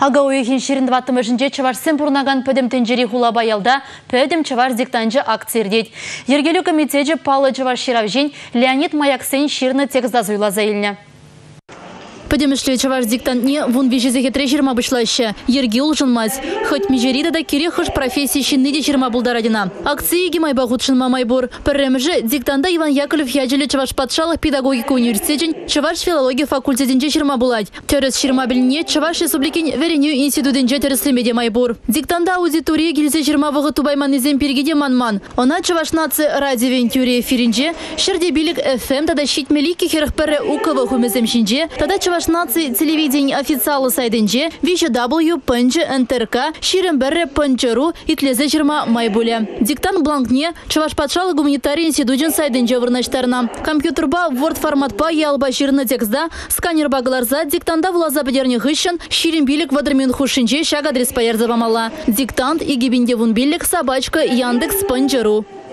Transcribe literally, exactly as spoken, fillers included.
Ага ойхин ширин ваттымышынже чаварсен пурнаган пөдім тенжері хула баялда пөдім чавар диктанжы акцирдет. Ергелі комитеже палы чавар ширавжен Леонид Маяксен ширны текста зуйла заилне. Подемышле чаваш диктантне вун вижезеге трежерма бышлаще. Ерги улжынмаз. Хоть межерида да кирехыш профессии шинныде черма булдарадина. Акции гимай багутшынма майбур. Пірремже диктанда Иван Яковлев яджеле чаваш патшалық педагогика университетен чаваш филология факультетенже черма булать. Терес черма біліне чаваш республикин вереню институтенже тереслемеде майбур. Диктанда аудитория гильзе черма вғы тубайман изем пергеде манман. Она чаваш нации радио вентюрия фиринже, шерде билик эф эм тада щитмелики херх пере укова хумезем шинже, тада чаваш нации телевидение официалы сайденже, вич дабл ю пнж эн тэ эр ка, ширен берре пнж.ру и тлезе черма майбуля. Диктант бланкне чаваш патшалы гуманитарий институтен сайденже вырнаштарна. Компьютерба Word форматпа ялба ширны текста, сканер багларза диктанда влаза бедерне хыщен, ширен билик вадрмен хушинже шаг адрес паярза вамала. Диктант и гибинде вун билик собачка Яндекс пнж.ру.